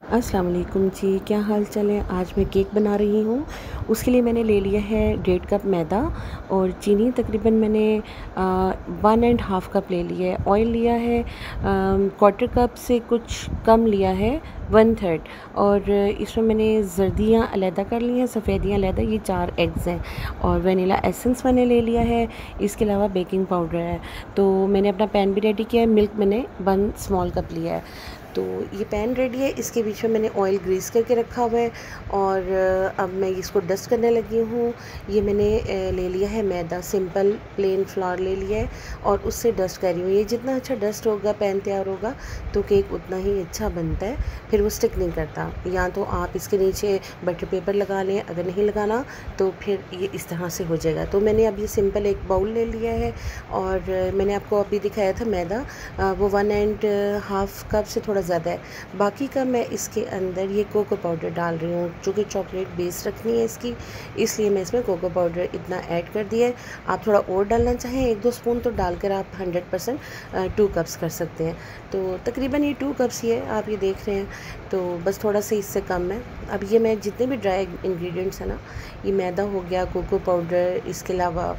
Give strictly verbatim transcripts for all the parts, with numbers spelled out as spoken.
अस्सलाम वालेकुम जी, क्या हाल चाल है। आज मैं केक बना रही हूँ। उसके लिए मैंने ले लिया है डेढ़ कप मैदा और चीनी तकरीबन मैंने वन एंड हाफ़ कप ले लिया है। ऑयल लिया है क्वार्टर कप से कुछ कम लिया है, वन थर्ड। और इसमें मैंने जर्दियाँ अलहदा कर ली हैं, सफ़ेदियाँ अलहदा। ये चार एग्स हैं और वनीला एसेंस मैंने ले लिया है। इसके अलावा बेकिंग पाउडर है। तो मैंने अपना पैन भी रेडी किया है। मिल्क मैंने वन स्मॉल कप लिया है। तो ये पैन रेडी है। इसके बीच में मैंने ऑयल ग्रीस करके रखा हुआ है और अब मैं इसको डस्ट करने लगी हूँ। ये मैंने ले लिया है मैदा, सिंपल प्लेन फ्लावर ले लिया है और उससे डस्ट कर रही हूँ। ये जितना अच्छा डस्ट होगा, पैन तैयार होगा, तो केक उतना ही अच्छा बनता है, फिर वो स्टिक नहीं करता। या तो आप इसके नीचे बटर पेपर लगा लें, अगर नहीं लगाना तो फिर ये इस तरह से हो जाएगा। तो मैंने अब ये सिंपल एक बाउल ले लिया है और मैंने आपको अभी दिखाया था मैदा, वो वन एंड हाफ़ कप से थोड़ा ज़्यादा है। बाकी का मैं इसके अंदर ये कोको पाउडर डाल रही हूँ, जो कि चॉकलेट बेस रखनी है इसकी, इसलिए मैं इसमें कोको पाउडर इतना ऐड कर दिया है। आप थोड़ा और डालना चाहें एक दो स्पून तो डालकर आप हंड्रेड परसेंट टू कप्स कर सकते हैं। तो तकरीबन ये टू कप्स ही है, आप ये देख रहे हैं, तो बस थोड़ा सा इससे कम है। अब ये मैं जितने भी ड्राई इंग्रेडिएंट्स हैं ना, ये मैदा हो गया, कोको पाउडर, इसके अलावा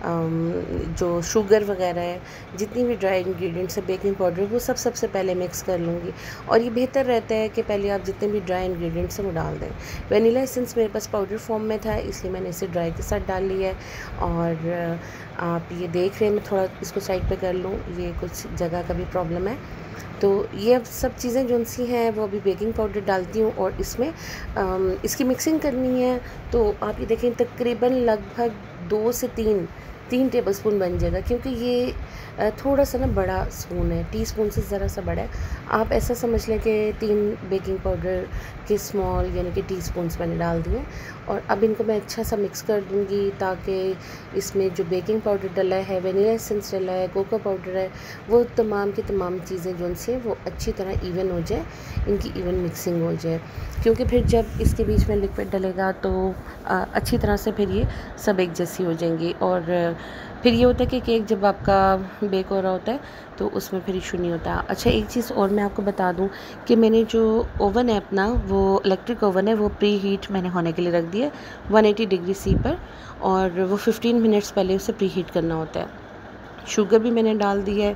जो शुगर वगैरह है, जितनी भी ड्राई इंग्रेडिएंट्स है, बेकिंग पाउडर, वो सब सबसे पहले मिक्स कर लूँगी। और ये बेहतर रहता है कि पहले आप जितने भी ड्राई इंग्रेडिएंट्स हैं वो डाल दें। वनीला एसेंस मेरे पास पाउडर फॉर्म में था, इसलिए मैंने इसे ड्राई के साथ डाल लिया है। और आप ये देख रहे हैं, मैं थोड़ा इसको साइड पे कर लूँ, ये कुछ जगह का भी प्रॉब्लम है। तो ये अब सब चीज़ें जो सी हैं वो अभी बेकिंग पाउडर डालती हूँ और इसमें आम, इसकी मिक्सिंग करनी है। तो आप ये देखें, तकरीबन लगभग दो से तीन तीन टेबलस्पून बन जाएगा, क्योंकि ये थोड़ा सा ना बड़ा स्पून है, टीस्पून से ज़रा सा बड़ा है। आप ऐसा समझ लें कि तीन बेकिंग पाउडर के स्मॉल यानी कि टीस्पून्स मैंने डाल दिए। और अब इनको मैं अच्छा सा मिक्स कर दूंगी, ताकि इसमें जो बेकिंग पाउडर डला है, वनीला एसेंस डला है, कोको पाउडर है, वो तमाम की तमाम चीज़ें जो उनसे वो अच्छी तरह इवन हो जाए, इनकी इवन मिक्सिंग हो जाए। क्योंकि फिर जब इसके बीच में लिक्विड डलेगा तो अच्छी तरह से फिर ये सब एक जैसी हो जाएंगी। और फिर ये होता है कि केक जब आपका बेक हो रहा होता है तो उसमें फिर इशू नहीं होता। अच्छा, एक चीज़ और मैं आपको बता दूं कि मैंने जो ओवन है अपना, वो इलेक्ट्रिक ओवन है, वो प्री हीट मैंने होने के लिए रख दिया वन एटी डिग्री सी पर, और वो फिफ्टीन मिनट्स पहले उसे प्री हीट करना होता है। शुगर भी मैंने डाल दी है,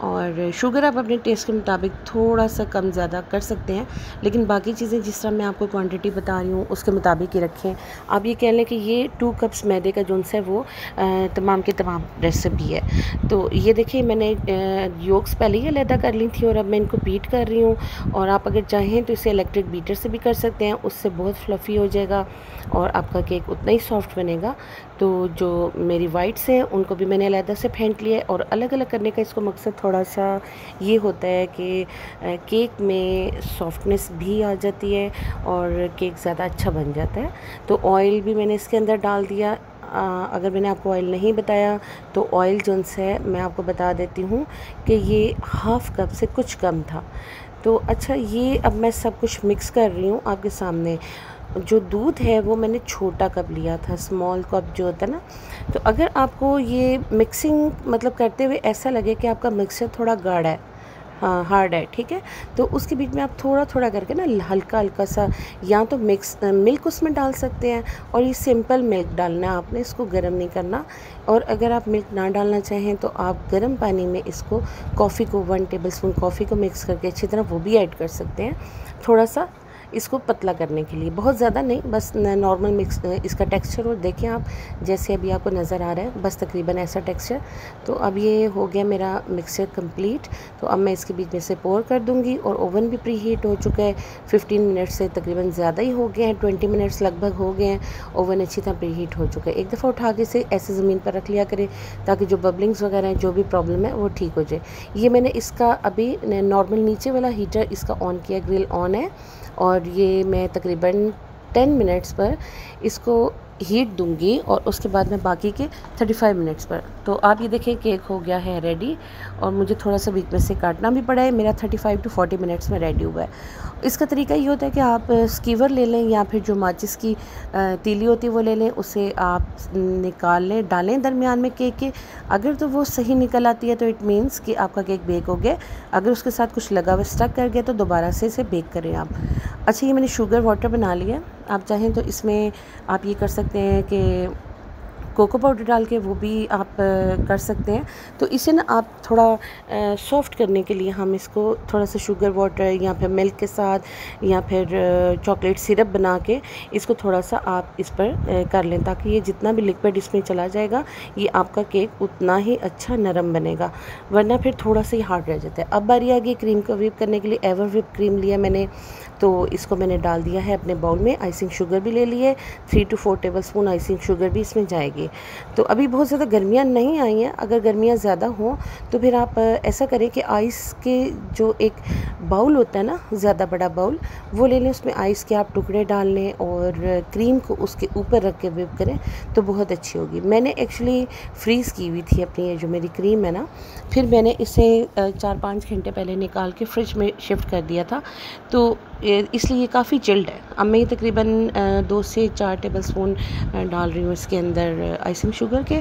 और शुगर आप अपने टेस्ट के मुताबिक थोड़ा सा कम ज़्यादा कर सकते हैं, लेकिन बाकी चीज़ें जिस तरह मैं आपको क्वांटिटी बता रही हूँ उसके मुताबिक ही रखें। आप ये कह लें कि ये टू कप्स मैदे का जोन है वो आ, तमाम के तमाम रेसिपी है। तो ये देखिए, मैंने योक्स पहले ही अलहदा कर ली थी और अब मैं इनको बीट कर रही हूँ। और आप अगर चाहें तो इसे इलेक्ट्रिक बीटर से भी कर सकते हैं, उससे बहुत फ्लफ़ी हो जाएगा और आपका केक उतना ही सॉफ्ट बनेगा। तो जो मेरी वाइट्स हैं उनको भी मैंने अलहदा से फेंट लिया है। और अलग अलग करने का इसको मकसद थोड़ा सा ये होता है कि केक में सॉफ्टनेस भी आ जाती है और केक ज़्यादा अच्छा बन जाता है। तो ऑयल भी मैंने इसके अंदर डाल दिया। आ, अगर मैंने आपको ऑयल नहीं बताया तो ऑयल जो है मैं आपको बता देती हूँ कि ये हाफ़ कप से कुछ कम था। तो अच्छा, ये अब मैं सब कुछ मिक्स कर रही हूँ आपके सामने। जो दूध है वो मैंने छोटा कप लिया था, स्मॉल कप जो होता है ना। तो अगर आपको ये मिक्सिंग मतलब करते हुए ऐसा लगे कि आपका मिक्सचर थोड़ा गाढ़ा है, हाँ हार्ड है, ठीक है, तो उसके बीच में आप थोड़ा थोड़ा करके ना हल्का हल्का सा या तो मिक्स मिल्क उसमें डाल सकते हैं। और ये सिंपल मिल्क डालना है आपने, इसको गर्म नहीं करना। और अगर आप मिल्क ना डालना चाहें तो आप गर्म पानी में इसको कॉफ़ी को वन टेबल स्पून कॉफ़ी को मिक्स करके अच्छी तरह वो भी ऐड कर सकते हैं, थोड़ा सा इसको पतला करने के लिए, बहुत ज़्यादा नहीं, बस नॉर्मल मिक्स इसका टेक्सचर। और देखें आप, जैसे अभी आपको नज़र आ रहा है, बस तकरीबन ऐसा टेक्सचर। तो अब ये हो गया मेरा मिक्सचर कंप्लीट। तो अब मैं इसके बीच में से पोर कर दूंगी। और ओवन भी प्री हीट हो चुका है, फिफ्टीन मिनट से तकरीबन ज़्यादा ही हो गए हैं, ट्वेंटी मिनट्स लगभग हो गए हैं। ओवन अच्छी तरह प्री हीट हो चुका है। एक दफ़ा उठा के से ऐसे ज़मीन पर रख लिया करें, ताकि जो बबलिंग्स वगैरह हैं, जो भी प्रॉब्लम है, वो ठीक हो जाए। ये मैंने इसका अभी नॉर्मल नीचे वाला हीटर इसका ऑन किया, ग्रिल ऑन है, और ये मैं तकरीबन टेन मिनट्स पर इसको हीट दूंगी और उसके बाद मैं बाकी के थर्टी फाइव मिनट्स पर। तो आप ये देखें, केक हो गया है रेडी। और मुझे थोड़ा सा बीच में से काटना भी पड़ा है, मेरा thirty five to forty minutes में रेडी हुआ है। इसका तरीका ये होता है कि आप स्कीवर ले लें या फिर जो माचिस की तीली होती है वो ले लें, उसे आप निकाल लें, डालें दरमियान में केक के। अगर तो वो सही निकल आती है तो इट मीन्स कि आपका केक बेक हो गया। अगर उसके साथ कुछ लगा हुआ स्टक कर गया तो दोबारा से इसे बेक करें आप। अच्छा, ये मैंने शुगर वाटर बना लिया। आप चाहें तो इसमें आप ये कर सकते हैं कि कोको पाउडर डाल के वो भी आप कर सकते हैं। तो इसे ना आप थोड़ा सॉफ्ट करने के लिए हम इसको थोड़ा सा शुगर वाटर या फिर मिल्क के साथ या फिर चॉकलेट सिरप बना के इसको थोड़ा सा आप इस पर कर लें, ताकि ये जितना भी लिक्विड इसमें चला जाएगा ये आपका केक उतना ही अच्छा नरम बनेगा, वरना फिर थोड़ा सा ही हार्ड रह जाता है। अब बारी आ गई क्रीम को व्हिप करने के लिए। एवर व्हिप क्रीम लिया मैंने, तो इसको मैंने डाल दिया है अपने बाउल में। आइसिंग शुगर भी ले ली है, three to four tablespoon icing sugar भी इसमें जाएगी। तो अभी बहुत ज़्यादा गर्मियाँ नहीं आई हैं, अगर गर्मियाँ ज़्यादा हों तो फिर आप ऐसा करें कि आइस के जो एक बाउल होता है ना, ज़्यादा बड़ा बाउल, वो ले लें, उसमें आइस के आप टुकड़े डाल लें और क्रीम को उसके ऊपर रख के व्हिप करें तो बहुत अच्छी होगी। मैंने एक्चुअली फ्रीज़ की हुई थी अपनी ये जो मेरी क्रीम है ना, फिर मैंने इसे चार पाँच घंटे पहले निकाल के फ्रिज में शिफ्ट कर दिया था, तो इसलिए ये काफ़ी चिल्ड है। अब मैं तकरीबन दो से चार टेबल स्पून डाल रही हूँ इसके अंदर आइसिंग शुगर के,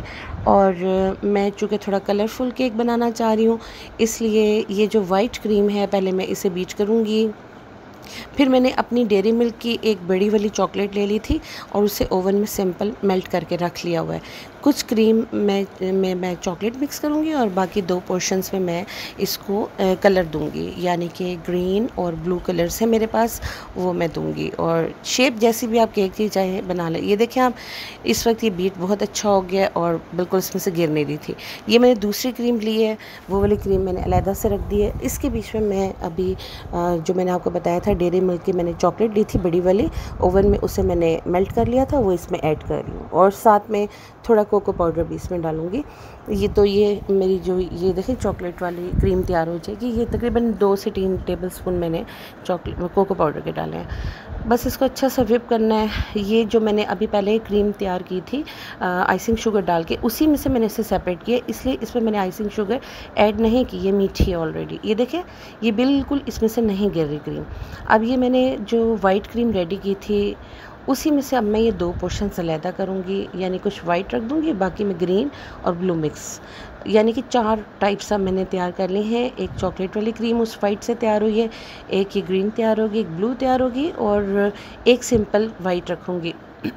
और मैं चूँकि थोड़ा कलरफुल केक बनाना चाह रही हूँ इसलिए ये जो वाइट क्रीम है पहले मैं इसे बीट करूँगी। फिर मैंने अपनी डेयरी मिल्क की एक बड़ी वाली चॉकलेट ले ली थी और उसे ओवन में सिंपल मेल्ट करके रख लिया हुआ है। कुछ क्रीम में मैं मैं चॉकलेट मिक्स करूँगी और बाकी दो पोर्शंस में मैं इसको आ, कलर दूँगी, यानी कि ग्रीन और ब्लू कलर्स है मेरे पास, वो मैं दूँगी। और शेप जैसी भी आप केक की चाहे बना लें। ये देखें आप, इस वक्त ये बीट बहुत अच्छा हो गया और बिल्कुल इसमें से गिर नहीं रही थी। ये मैंने दूसरी क्रीम ली है, वो वाली क्रीम मैंने अलहदा से रख दी है। इसके बीच में मैं अभी आ, जो मैंने आपको बताया था डेयरी मिल्क की मैंने चॉकलेट ली थी बड़ी वाली, ओवन में उसे मैंने मेल्ट कर लिया था, वो इसमें ऐड कर रही हूँ और साथ में थोड़ा कोको पाउडर भी इसमें डालूँगी। ये तो ये मेरी जो ये देखिए चॉकलेट वाली क्रीम तैयार हो जाएगी। ये तकरीबन दो से तीन टेबल स्पून मैंने चॉकलेट कोको पाउडर के डाले हैं। बस इसको अच्छा सा व्हिप करना है। ये जो मैंने अभी पहले क्रीम तैयार की थी आइसिंग शुगर डाल के, उसी में से मैंने इसे सेपरेट किया, इसलिए इसमें मैंने आइसिंग शुगर ऐड नहीं की, ये मीठी है ऑलरेडी। ये देखें, ये बिल्कुल इसमें से नहीं गिर रही क्रीम। अब ये मैंने जो वाइट क्रीम रेडी की थी उसी में से अब मैं ये दो पोर्शन अलहदा करूँगी, यानी कुछ वाइट रख दूँगी, बाकी में ग्रीन और ब्लू मिक्स, यानी कि चार टाइप्स अब मैंने तैयार कर ली हैं। एक चॉकलेट वाली क्रीम उस वाइट से तैयार हुई है, एक ये ग्रीन तैयार होगी, एक ब्लू तैयार होगी और एक सिंपल वाइट रखूँगी।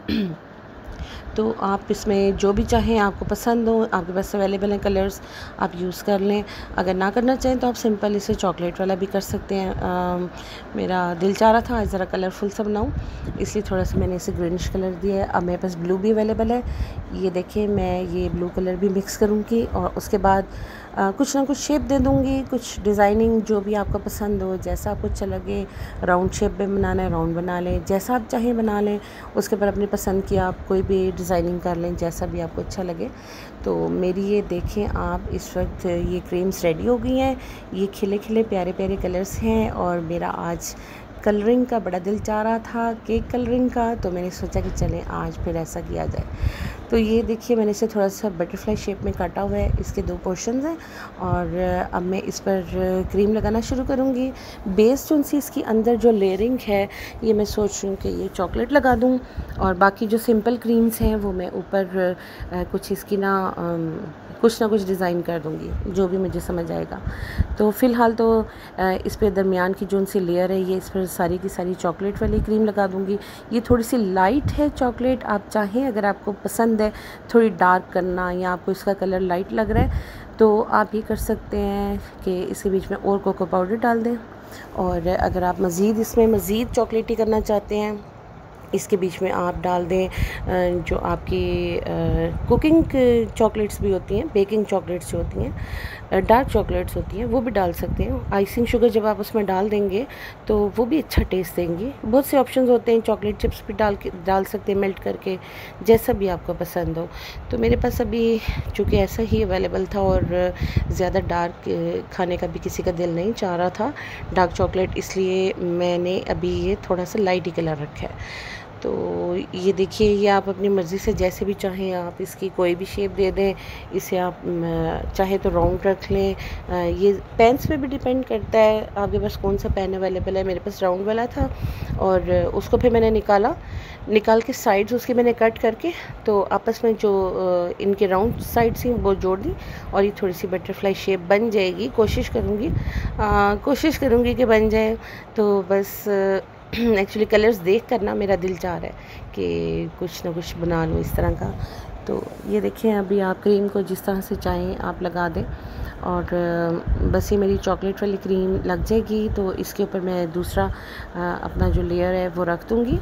तो आप इसमें जो भी चाहें, आपको पसंद हो, आपके पास अवेलेबल हैं कलर्स, आप यूज़ कर लें। अगर ना करना चाहें तो आप सिंपल इसे चॉकलेट वाला भी कर सकते हैं। आ, मेरा दिल चाह रहा था आज ज़रा कलरफुल सा बनाऊँ, इसलिए थोड़ा सा मैंने इसे ग्रीनिश कलर दिया है। अब मेरे पास ब्लू भी अवेलेबल है, ये देखिए मैं ये ब्लू कलर भी मिक्स करूँगी और उसके बाद आ, कुछ ना कुछ शेप दे दूँगी, कुछ डिज़ाइनिंग जो भी आपको पसंद हो, जैसा आपको अच्छा लगे। राउंड शेप में बनाना है राउंड बना लें, जैसा आप चाहें बना लें, उसके ऊपर अपनी पसंद की आप कोई भी डिज़ाइनिंग कर लें, जैसा भी आपको अच्छा लगे। तो मेरी ये देखें आप, इस वक्त ये क्रीम्स रेडी हो गई हैं। ये खिले खिले प्यारे प्यारे कलर्स हैं और मेरा आज कलरिंग का बड़ा दिल चाह रहा था, केक कलरिंग का, तो मैंने सोचा कि चलें आज फिर ऐसा किया जाए। तो ये देखिए मैंने इसे थोड़ा सा बटरफ्लाई शेप में काटा हुआ है, इसके दो पोर्शंस हैं और अब मैं इस पर क्रीम लगाना शुरू करूँगी। बेस जो सी इसकी अंदर जो लेयरिंग है, ये मैं सोच रही हूँ कि ये चॉकलेट लगा दूँ और बाकी जो सिंपल क्रीम्स हैं वो मैं ऊपर कुछ इसकी ना कुछ ना कुछ डिज़ाइन कर दूँगी, जो भी मुझे समझ आएगा। तो फ़िलहाल तो इस पर दरमियान की जो सी लेयर है, ये इस पर सारी की सारी चॉकलेट वाली क्रीम लगा दूँगी। ये थोड़ी सी लाइट है चॉकलेट, आप चाहें अगर आपको पसंद है थोड़ी डार्क करना या आपको इसका कलर लाइट लग रहा है तो आप ये कर सकते हैं कि इसके बीच में और कोको पाउडर डाल दें। और अगर आप मज़ीद इसमें मज़ीद चॉकलेटी करना चाहते हैं, इसके बीच में आप डाल दें जो आपकी कुकिंग चॉकलेट्स भी होती हैं, बेकिंग चॉकलेट्स जो होती हैं, डार्क चॉकलेट्स होती हैं, वो भी डाल सकते हैं। आइसिंग शुगर जब आप उसमें डाल देंगे तो वो भी अच्छा टेस्ट देंगी। बहुत से ऑप्शंस होते हैं, चॉकलेट चिप्स भी डाल के डाल सकते हैं मेल्ट करके, जैसा भी आपको पसंद हो। तो मेरे पास अभी चूँकि ऐसा ही अवेलेबल था और ज़्यादा डार्क खाने का भी किसी का दिल नहीं चाह रहा था डार्क चॉकलेट, इसलिए मैंने अभी ये थोड़ा सा लाइट ही कलर रखा है। तो ये देखिए, ये आप अपनी मर्ज़ी से जैसे भी चाहें आप इसकी कोई भी शेप दे दें। इसे आप चाहे तो राउंड रख लें, ये पेन्स पे भी डिपेंड करता है आपके पास कौन सा पेन अवेलेबल है। मेरे पास राउंड वाला था और उसको फिर मैंने निकाला, निकाल के साइड्स उसकी मैंने कट करके तो आपस में जो इनके राउंड साइड्स थी वो जोड़ दी और ये थोड़ी सी बटरफ्लाई शेप बन जाएगी। कोशिश करूँगी कोशिश करूँगी कि बन जाए। तो बस एक्चुअली कलर्स देख कर ना मेरा दिल चाह रहा है कि कुछ ना कुछ बना लूँ इस तरह का। तो ये देखें, अभी आप क्रीम को जिस तरह से चाहें आप लगा दें, और बस ये मेरी चॉकलेट वाली क्रीम लग जाएगी तो इसके ऊपर मैं दूसरा अपना जो लेयर है वो रख दूँगी।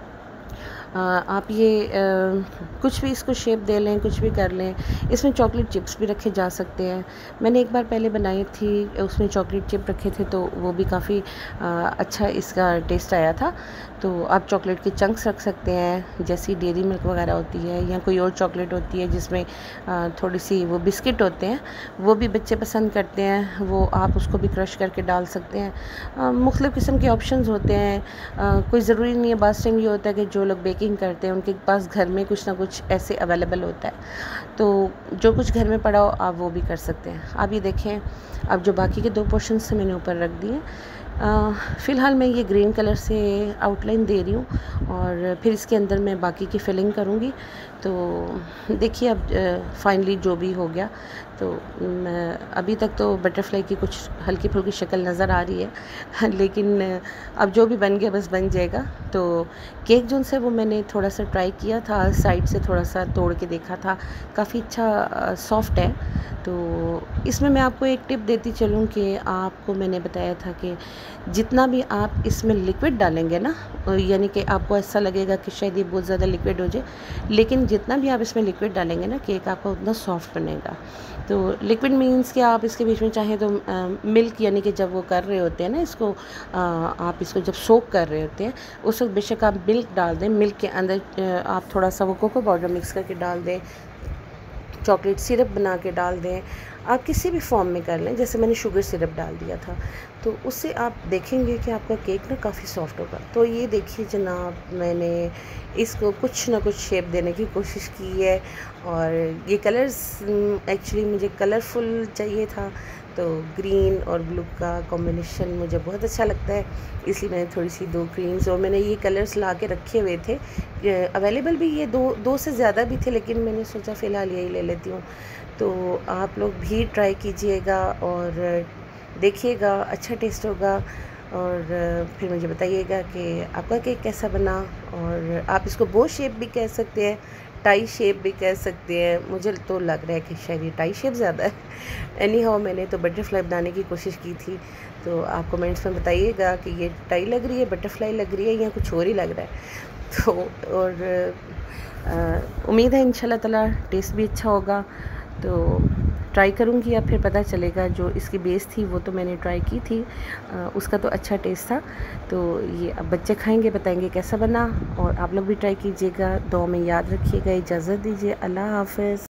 आप ये आ, कुछ भी इसको शेप दे लें, कुछ भी कर लें। इसमें चॉकलेट चिप्स भी रखे जा सकते हैं। मैंने एक बार पहले बनाई थी, उसमें चॉकलेट चिप रखे थे तो वो भी काफ़ी अच्छा इसका टेस्ट आया था। तो आप चॉकलेट के चंक्स रख सकते हैं, जैसी डेयरी मिल्क वगैरह होती है या कोई और चॉकलेट होती है जिसमें आ, थोड़ी सी वो बिस्किट होते हैं, वो भी बच्चे पसंद करते हैं, वो आप उसको भी क्रश करके डाल सकते हैं। मुख्तलिफ़ किस्म के ऑप्शंस होते हैं। आ, कोई ज़रूरी नहीं है। बास टाइम ये होता है कि जो लोग बेकिंग करते हैं उनके पास घर में कुछ ना कुछ ऐसे अवेलेबल होता है, तो जो कुछ घर में पड़ा हो आप वो भी कर सकते हैं। आप ये देखें, अब जो बाकी के दो पोर्शन से मैंने ऊपर रख दिए। फ़िलहाल मैं ये ग्रीन कलर से आउटलाइन दे रही हूँ और फिर इसके अंदर मैं बाकी की फिलिंग करूँगी। तो देखिए अब फाइनली जो भी हो गया, तो मैं अभी तक तो बटरफ्लाई की कुछ हल्की फुल्की शक्ल नज़र आ रही है लेकिन अब जो भी बन गया बस बन जाएगा। तो केक जो से वो मैंने थोड़ा सा ट्राई किया था, साइड से थोड़ा सा तोड़ के देखा था, काफ़ी अच्छा सॉफ्ट है। तो इसमें मैं आपको एक टिप देती चलूँ कि आपको मैंने बताया था कि जितना भी आप इसमें लिक्विड डालेंगे ना, यानी कि आपको ऐसा लगेगा कि शायद ये बहुत ज़्यादा लिक्विड हो जाए, लेकिन जितना भी आप इसमें लिक्विड डालेंगे ना, केक आपका उतना सॉफ्ट बनेगा। तो लिक्विड मीन्स कि आप इसके बीच में चाहें तो आ, मिल्क, यानी कि जब वो कर रहे होते हैं ना इसको, आ, आप इसको जब सोक कर रहे होते हैं उस वक्त बेशक आप मिल्क डाल दें। मिल्क के अंदर आप थोड़ा सा वो कोको पाउडर मिक्स करके डाल दें, चॉकलेट सिरप बना के डाल दें, आप किसी भी फॉर्म में कर लें। जैसे मैंने शुगर सिरप डाल दिया था, तो उससे आप देखेंगे कि आपका केक ना काफ़ी सॉफ्ट होगा। तो ये देखिए जनाब, मैंने इसको कुछ ना कुछ शेप देने की कोशिश की है, और ये कलर्स एक्चुअली मुझे कलरफुल चाहिए था, तो ग्रीन और ब्लू का कॉम्बिनेशन मुझे बहुत अच्छा लगता है, इसलिए मैंने थोड़ी सी दो क्रीम्स, और मैंने ये कलर्स ला के रखे हुए थे। अवेलेबल भी ये दो दो से ज़्यादा भी थे, लेकिन मैंने सोचा फ़िलहाल यही ले लेती हूँ। तो आप लोग भी ट्राई कीजिएगा और देखिएगा, अच्छा टेस्ट होगा, और फिर मुझे बताइएगा कि आपका केक कैसा बना। और आप इसको बो शेप भी कह सकते हैं, टाई शेप भी कह सकते हैं। मुझे तो लग रहा है कि शायद ये टाई शेप ज़्यादा है। एनी हाउ मैंने तो बटरफ्लाई बनाने की कोशिश की थी, तो आप कमेंट्स में बताइएगा कि ये टाई लग रही है, बटरफ्लाई लग रही है, या कुछ और ही लग रहा है। तो और उम्मीद है इंशाल्लाह ताला टेस्ट भी अच्छा होगा। तो ट्राई करूँगी, अब फिर पता चलेगा। जो इसकी बेस थी वो तो मैंने ट्राई की थी, आ, उसका तो अच्छा टेस्ट था। तो ये अब बच्चे खाएंगे, बताएंगे कैसा बना, और आप लोग भी ट्राई कीजिएगा। दुआ में याद रखिएगा। इजाज़त दीजिए, अल्लाह हाफ़िज़।